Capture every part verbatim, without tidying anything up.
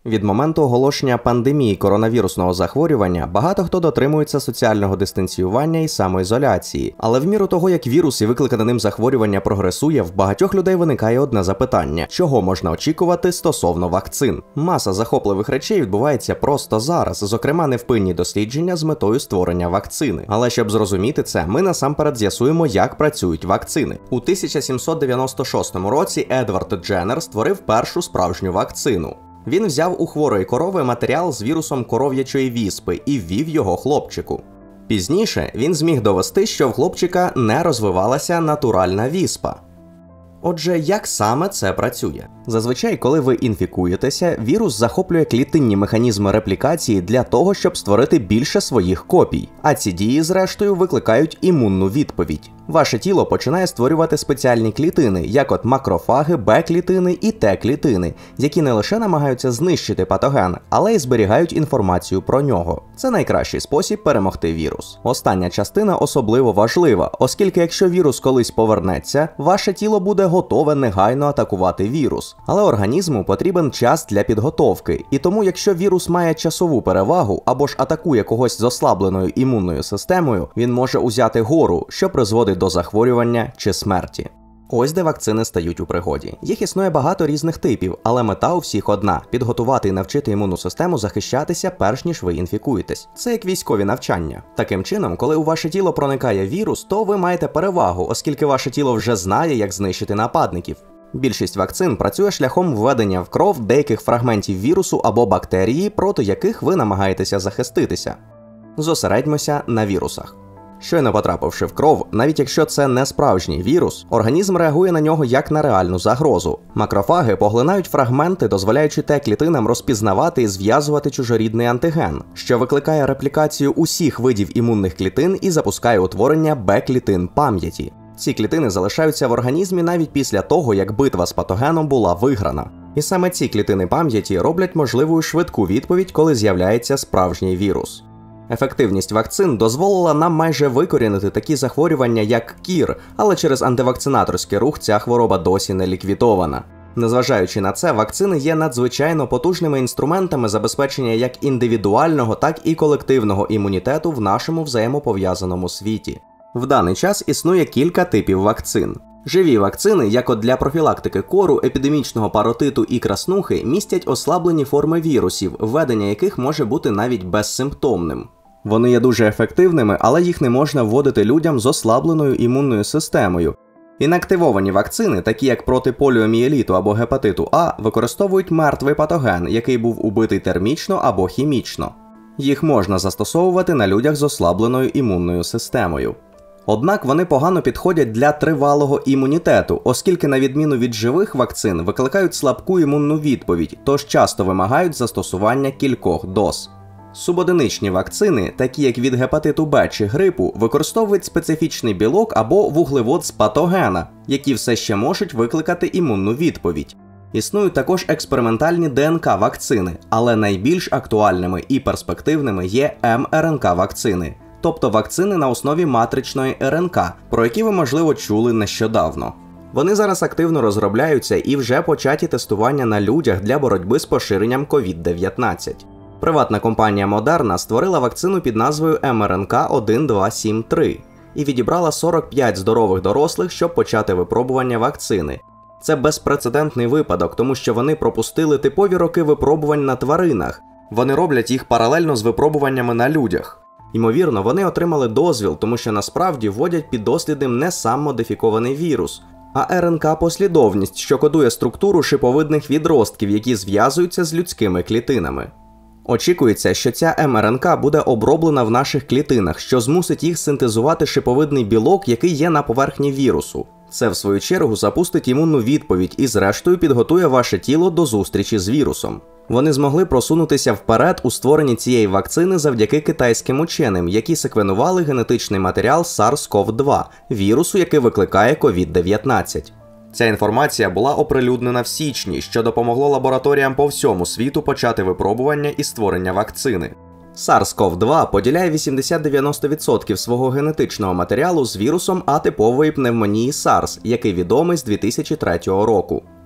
Від моменту оголошення пандемії коронавірусного захворювання багато хто дотримується соціального дистанціювання і самоізоляції. Але в міру того, як вірус і викликане ним захворювання прогресує, в багатьох людей виникає одне запитання – чого можна очікувати стосовно вакцин? Маса захопливих речей відбувається просто зараз, зокрема невпинні дослідження з метою створення вакцини. Але щоб зрозуміти це, ми насамперед з'ясуємо, як працюють вакцини. У тисяча сімсот дев'яносто шостому році Едвард Дженнер створив першу справжню вакцину. Він взяв у хворої корови матеріал з вірусом коров'ячої віспи і ввів його хлопчику. Пізніше він зміг довести, що в хлопчика не розвивалася натуральна віспа. Отже, як саме це працює? Зазвичай, коли ви інфікуєтеся, вірус захоплює клітинні механізми реплікації для того, щоб створити більше своїх копій. А ці дії, зрештою, викликають імунну відповідь. Ваше тіло починає створювати спеціальні клітини, як от макрофаги, Б-клітини і Т-клітини, які не лише намагаються знищити патоген, але й зберігають інформацію про нього. Це найкращий спосіб перемогти вірус. Остання частина особливо важлива, оскільки якщо вірус колись повернеться, ваше тіло буде готове негайно атакувати вірус. Але організму потрібен час для підготовки, і тому якщо вірус має часову перевагу або ж атакує когось з ослабленою імунною системою, він може узяти гору, що призводить до захворювання чи смерті. Ось де вакцини стають у пригоді. Їх існує багато різних типів, але мета у всіх одна – підготувати і навчити імунну систему захищатися, перш ніж ви інфікуєтесь. Це як військові навчання. Таким чином, коли у ваше тіло проникає вірус, то ви маєте перевагу, оскільки ваше тіло вже знає, як знищити нападників. Більшість вакцин працює шляхом введення в кров деяких фрагментів вірусу або бактерії, проти яких ви намагаєтеся захиститися. Зосередьмося на вірусах. Щойно потрапивши в кров, навіть якщо це не справжній вірус, організм реагує на нього як на реальну загрозу. Макрофаги поглинають фрагменти, дозволяючи Т-клітинам розпізнавати і зв'язувати чужорідний антиген, що викликає реплікацію усіх видів імунних клітин і запускає утворення Б-клітин пам'яті. Ці клітини залишаються в організмі навіть після того, як битва з патогеном була виграна. І саме ці клітини пам'яті роблять можливою швидку відповідь, коли з'являється справжній вірус. Ефективність вакцин дозволила нам майже викорінити такі захворювання, як кір, але через антивакцинаторський рух ця хвороба досі не ліквідована. Незважаючи на це, вакцини є надзвичайно потужними інструментами забезпечення як індивідуального, так і колективного імунітету в нашому взаємопов'язаному світі. В даний час існує кілька типів вакцин. Живі вакцини, як от для профілактики кору, епідемічного паротиту і краснухи, містять ослаблені форми вірусів, введення яких може бути навіть безсимптомним. Вони є дуже ефективними, але їх не можна вводити людям з ослабленою імунною системою. Інактивовані вакцини, такі як проти поліомієліту або гепатиту А, використовують мертвий патоген, який був убитий термічно або хімічно. Їх можна застосовувати на людях з ослабленою імунною системою. Однак вони погано підходять для тривалого імунітету, оскільки на відміну від живих вакцин викликають слабку імунну відповідь, тож часто вимагають застосування кількох доз. Субодиничні вакцини, такі як від гепатиту Б чи грипу, використовують специфічний білок або вуглевод з патогена, які все ще можуть викликати імунну відповідь. Існують також експериментальні ДНК-вакцини, але найбільш актуальними і перспективними є ем ер ен ка-вакцини. Тобто вакцини на основі матричної ер ен ка, про які ви, можливо, чули нещодавно. Вони зараз активно розробляються і вже початі тестування на людях для боротьби з поширенням ковід дев'ятнадцять. Приватна компанія Moderna створила вакцину під назвою ем ер ен ка один два сім три і відібрала сорок п'ять здорових дорослих, щоб почати випробування вакцини. Це безпрецедентний випадок, тому що вони пропустили типові роки випробувань на тваринах. Вони роблять їх паралельно з випробуваннями на людях. Ймовірно, вони отримали дозвіл, тому що насправді вводять піддослідним не сам модифікований вірус, а ер ен ка-послідовність, що кодує структуру шиповидних відростків, які зв'язуються з людськими клітинами. Очікується, що ця ем ер ен ка буде оброблена в наших клітинах, що змусить їх синтезувати шиповидний білок, який є на поверхні вірусу. Це, в свою чергу, запустить імунну відповідь і, зрештою, підготує ваше тіло до зустрічі з вірусом. Вони змогли просунутися вперед у створенні цієї вакцини завдяки китайським ученим, які секвенували генетичний матеріал сарс ков два, вірусу, який викликає ковід дев'ятнадцять. Ця інформація була оприлюднена в січні, що допомогло лабораторіям по всьому світу почати випробування і створення вакцини. сарс ков два поділяє вісімдесят-дев'яносто відсотків свого генетичного матеріалу з вірусом атипової пневмонії SARS, який відомий з дві тисячі третього року.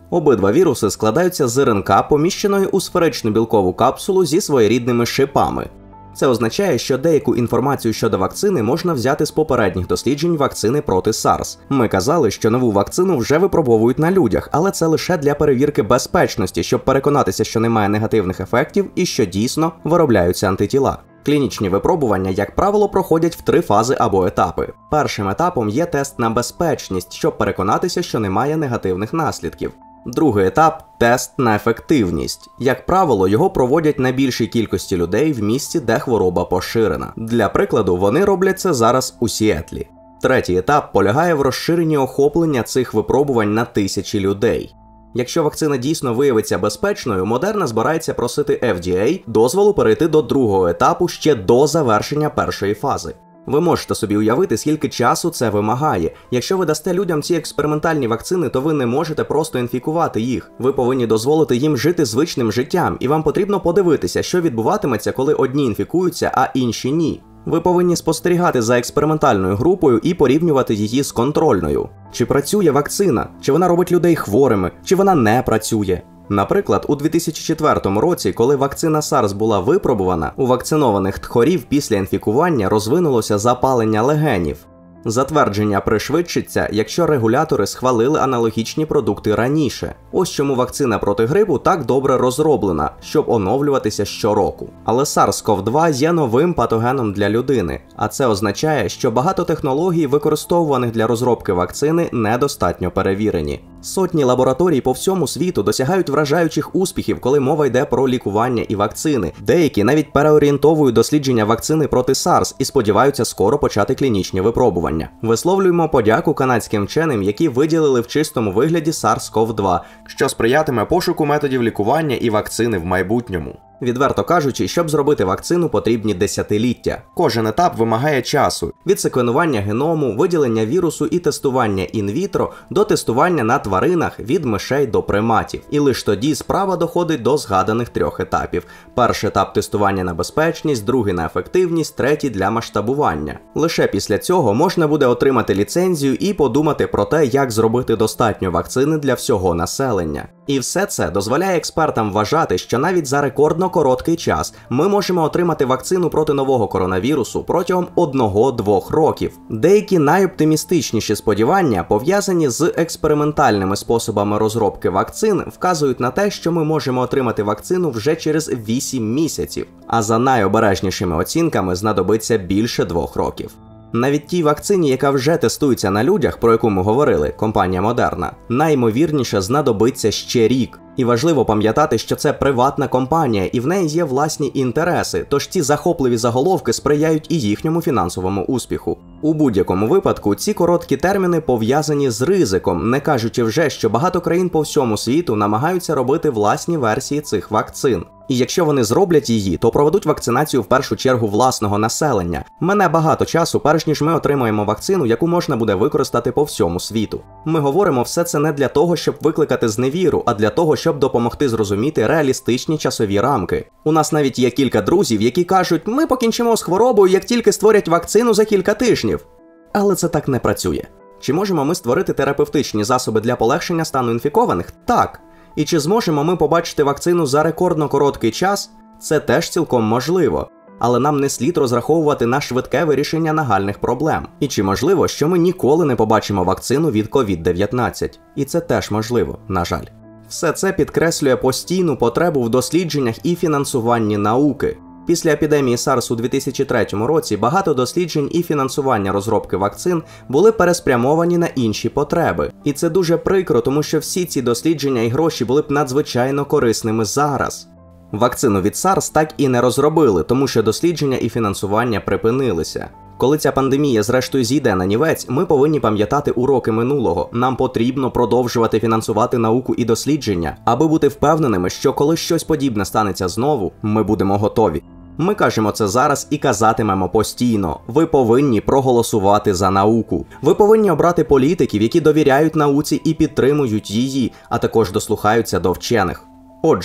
Обидва віруси складаються з РНК, поміщеної у сферичну білкову капсулу зі своєрідними шипами. Це означає, що деяку інформацію щодо вакцини можна взяти з попередніх досліджень вакцини проти SARS. Ми казали, що нову вакцину вже випробовують на людях, але це лише для перевірки безпечності, щоб переконатися, що немає негативних ефектів і що дійсно виробляються антитіла. Клінічні випробування, як правило, проходять в три фази або етапи. Першим етапом є тест на безпечність, щоб переконатися, що немає негативних наслідків. Другий етап – тест на ефективність. Як правило, його проводять на більшій кількості людей в місті, де хвороба поширена. Для прикладу, вони роблять це зараз у Сіетлі. Третій етап полягає в розширенні охоплення цих випробувань на тисячі людей. Якщо вакцина дійсно виявиться безпечною, Moderna збирається просити еф ді ей дозволу перейти до другого етапу ще до завершення першої фази. Ви можете собі уявити, скільки часу це вимагає. Якщо ви дасте людям ці експериментальні вакцини, то ви не можете просто інфікувати їх. Ви повинні дозволити їм жити звичним життям, і вам потрібно подивитися, що відбуватиметься, коли одні інфікуються, а інші ні. Ви повинні спостерігати за експериментальною групою і порівнювати її з контрольною. Чи працює вакцина? Чи вона робить людей хворими? Чи вона не працює? Наприклад, у дві тисячі четвертому році, коли вакцина SARS була випробувана, у вакцинованих тхорів після інфікування розвинулося запалення легенів. Затвердження пришвидшиться, якщо регулятори схвалили аналогічні продукти раніше. Ось чому вакцина проти грипу так добре розроблена, щоб оновлюватися щороку. Але SARS ков два є новим патогеном для людини, а це означає, що багато технологій, використовуваних для розробки вакцини, недостатньо перевірені. Сотні лабораторій по всьому світу досягають вражаючих успіхів, коли мова йде про лікування і вакцини. Деякі навіть переорієнтовують дослідження вакцини проти SARS і сподіваються скоро почати клінічні випробування. Висловлюємо подяку канадським вченим, які виділили в чистому вигляді SARS ков два, що сприятиме пошуку методів лікування і вакцини в майбутньому. Відверто кажучи, щоб зробити вакцину, потрібні десятиліття. Кожен етап вимагає часу. Від секвенування геному, виділення вірусу і тестування інвітро до тестування на тваринах від мишей до приматів. І лише тоді справа доходить до згаданих трьох етапів. Перший етап тестування на безпечність, другий на ефективність, третій для масштабування. Лише після цього можна буде отримати ліцензію і подумати про те, як зробити достатньо вакцини для всього населення. І все це дозволяє експертам вважати, що навіть за рекордно короткий час ми можемо отримати вакцину проти нового коронавірусу протягом одного-двох років. Деякі найоптимістичніші сподівання, пов'язані з експериментальними способами розробки вакцин, вказують на те, що ми можемо отримати вакцину вже через вісім місяців, а за найобережнішими оцінками знадобиться більше двох років. Навіть тій вакцині, яка вже тестується на людях, про яку ми говорили, компанія Moderna, найімовірніше знадобиться ще рік. І важливо пам'ятати, що це приватна компанія і в неї є власні інтереси, тож ці захопливі заголовки сприяють і їхньому фінансовому успіху. У будь-якому випадку ці короткі терміни пов'язані з ризиком, не кажучи вже, що багато країн по всьому світу намагаються робити власні версії цих вакцин. І якщо вони зроблять її, то проведуть вакцинацію в першу чергу власного населення. Мене багато часу, перш ніж ми отримаємо вакцину, яку можна буде використати по всьому світу. Ми говоримо все це не для того, щоб викликати зневіру, а для того, щоб допомогти зрозуміти реалістичні часові рамки. У нас навіть є кілька друзів, які кажуть, ми покінчимо з хворобою, як тільки створять вакцину за кілька тижнів. Але це так не працює. Чи можемо ми створити терапевтичні засоби для полегшення стану інфікованих? Так. І чи зможемо ми побачити вакцину за рекордно короткий час? Це теж цілком можливо. Але нам не слід розраховувати на швидке вирішення нагальних проблем. І чи можливо, що ми ніколи не побачимо вакцину від ковід дев'ятнадцять? І це теж можливо, на жаль. Все це підкреслює постійну потребу в дослідженнях і фінансуванні науки. Після епідемії SARS у дві тисячі третьому році багато досліджень і фінансування розробки вакцин були переспрямовані на інші потреби. І це дуже прикро, тому що всі ці дослідження і гроші були б надзвичайно корисними зараз. Вакцину від SARS так і не розробили, тому що дослідження і фінансування припинилися. Коли ця пандемія зрештою зійде на нівець, ми повинні пам'ятати уроки минулого. Нам потрібно продовжувати фінансувати науку і дослідження, аби бути впевненими, що коли щось подібне станеться знову, ми будемо готові. Ми кажемо це зараз і казатимемо постійно. Ви повинні проголосувати за науку. Ви повинні обрати політиків, які довіряють науці і підтримують її, а також дослухаються до вчених. Отже,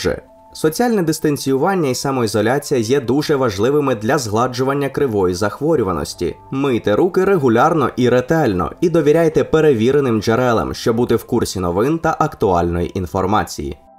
Соціальне дистанціювання і самоізоляція є дуже важливими для згладжування кривої захворюваності. Мийте руки регулярно і ретельно, і довіряйте перевіреним джерелам, щоб бути в курсі новин та актуальної інформації.